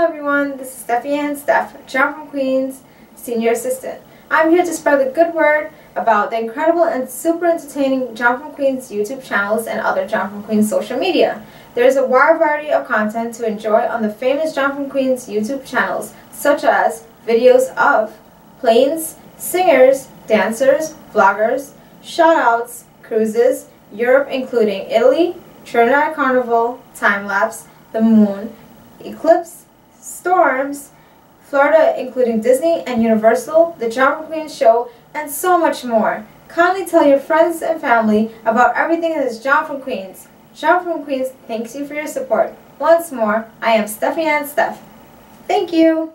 everyone, this is Steffiann Steff, Jonfromqueens Queens Senior Assistant. I'm here to spread the good word about the incredible and super entertaining Jonfromqueens Queens YouTube channels and other Jonfromqueens Queens social media. There is a wide variety of content to enjoy on the famous Jonfromqueens Queens YouTube channels, such as videos of planes, singers, dancers, vloggers, shoutouts, cruises, Europe including Italy, Trinidad Carnival, time-lapse, the moon, eclipse, storms, Florida including Disney and Universal, the Jonfromqueens Queens show, and so much more. Kindly tell your friends and family about everything that is Jonfromqueens Queens. Jonfromqueens Queens thanks you for your support. Once more, I am Steffiann Steff. Thank you!